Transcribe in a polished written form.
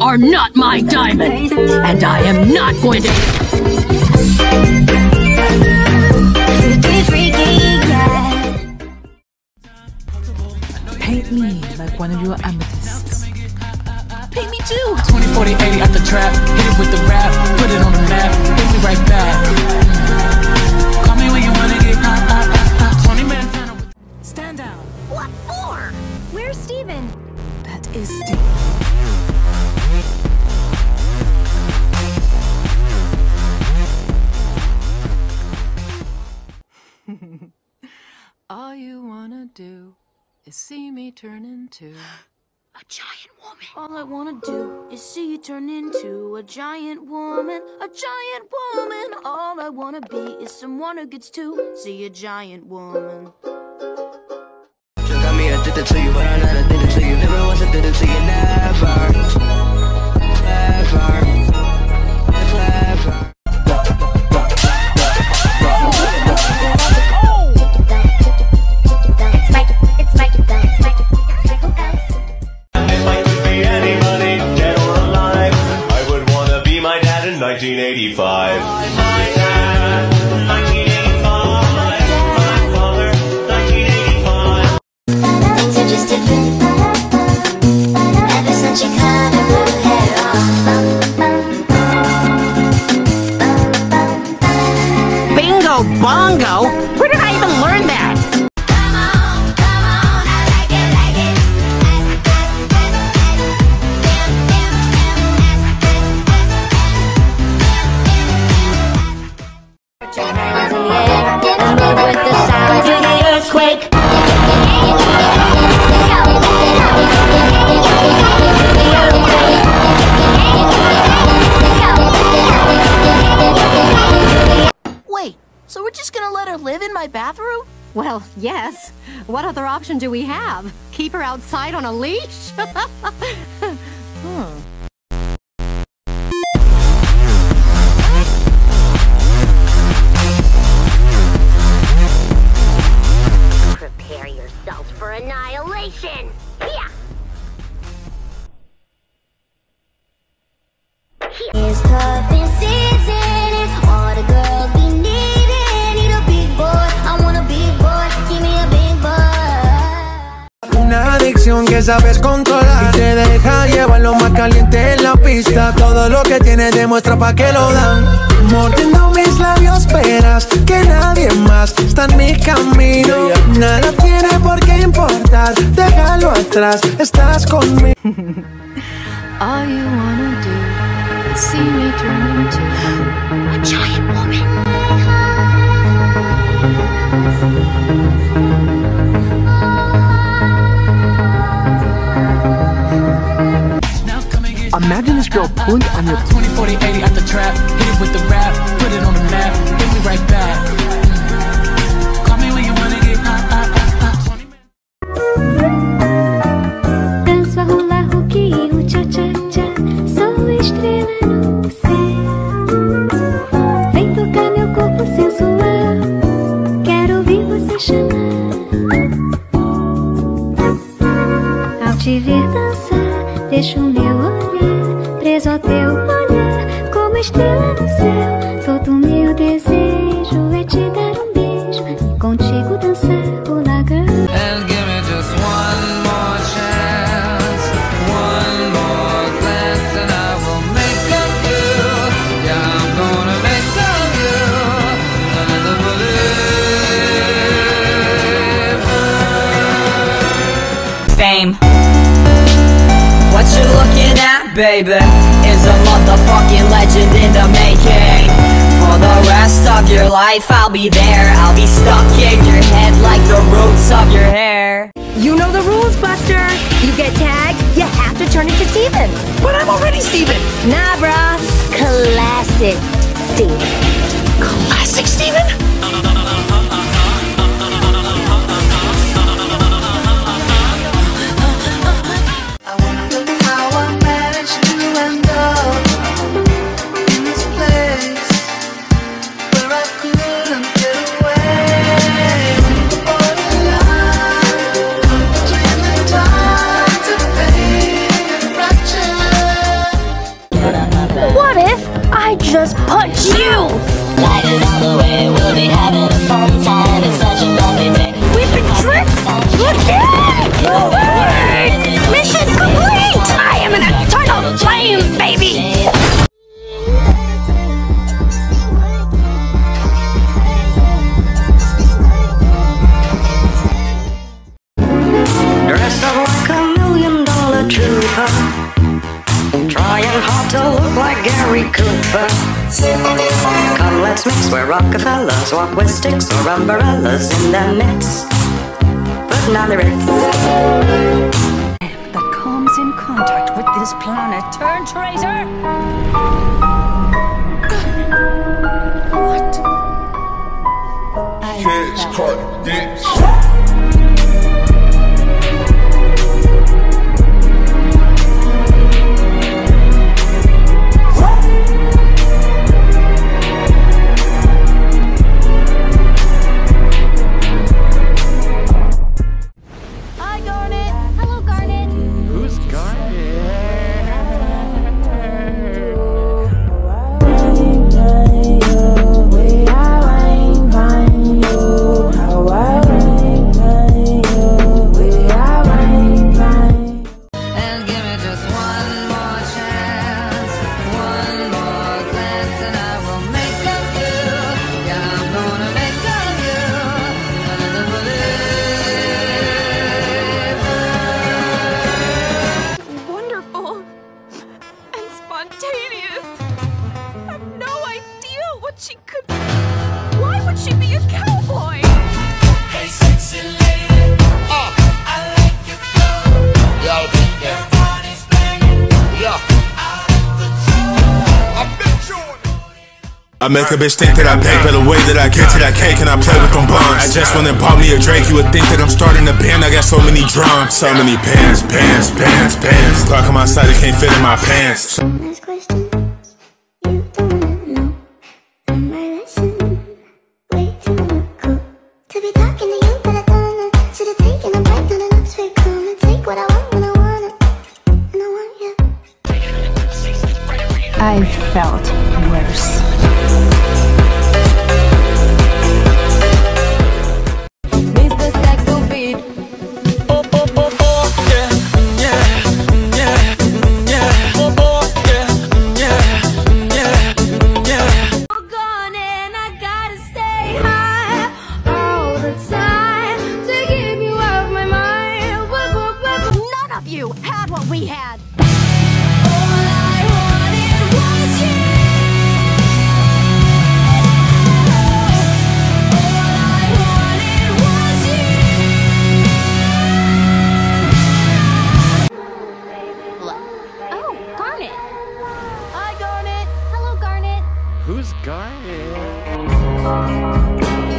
are not my diamond, and I am not going to... Paint me like one of your amethysts. Paint me too! 20, 40, 80 at the trap. Hit it with the rap, put it on the map. Hit me right back. Call me when you wanna get hot. 20 minutes. Stand down. What for? Where's Steven? That is Steve. All you wanna do is see me turn into A giant woman. All I wanna do is see you turn into a giant woman, a giant woman. All I wanna be is someone who gets to see a giant woman. You got me addicted to you, but I'm not addicted to you. Never was addicted to you, never. Never. Never. If I could be anybody, dead or alive, I would wanna be my dad in 1985. My dad, 1985. My father, 1985. Things are just different ever since you cut her blue hair off. Bingo bongo? Where did I even learn that? Come on, I like it, like it. And move with the sound of the earthquake. Wait, so we're just gonna let her live in my bathroom? Well, yes. What other option do we have? Keep her outside on a leash? Prepare yourselves for annihilation. Yeah. It's cuffing season. All the girls be needing. Need a big boy. I want a big boy. Give me a big boy. Una adicción que sabes controlar y te deja llevar lo más caliente en la pista. Todo lo que tienes demuestra pa' que lo dan. Mordiendo mis labios verás que nadie más está en mi camino. Nada tiene por qué importar, déjalo atrás, estás conmigo. All you wanna do is see me turn into a giant woman. Imagine this girl pulling on your 20, 40, 80 at the trap. Hit it with the rap, put it on the map. Hit me right back. Call me when you wanna get hot. 20 minutes. Danço a hula hoop e o cha cha cha. Sou estrela no céu. Vem tocar meu corpo sensual. Quero ouvir você chamar. Ao te ver dançar, deixo o meu olhar preso ao teu olhar, como estrela no céu. Todo meu desejo é te dar um beijo e contigo dançar hula girl. And give me just one more chance, one more glance, and I will make of you. Yeah, I'm gonna make of you another believer. Fame. What you're looking at, baby, is a motherfucking legend in the making. For the rest of your life, I'll be there. I'll be stuck in your head like the roots of your hair. You know the rules, Buster. You get tagged, you have to turn into Steven. But I'm already Steven. Nah, bruh. Classic Steven. Classic Steven? I wonder how I managed to end up in this place where I couldn't get away. The borderline between the tides of pain and rapture. Mini Cooper. Come, let's mix where Rockefellers walk with sticks or umbrellas in their midst. Putting on the Ritz. That comes in contact with this planet. Turn traitor! What? Catch caught, bitch. Why would she be a cowboy? Hey, sexy lady, I like your flow. Yo, your body's banging, yo, out of control. I've been chewing. I make a bitch think that I bake by the way that I get to that cake and I play with them buns. I just went and bought me a Drake, you would think that I'm starting a band. I got so many drums, so many pants. Talking my side, it can't fit in my pants. Next question. You don't know. Learn my lesson. Way too cool to be talking to you, but I don't know. Should've taken a break on an Oxford come and take what I want when I want it. And I want you. I felt worse. Mr. Saxo beat. You had what we had. Oh, Garnet. Hi, Garnet. Hello, Garnet. Who's Garnet?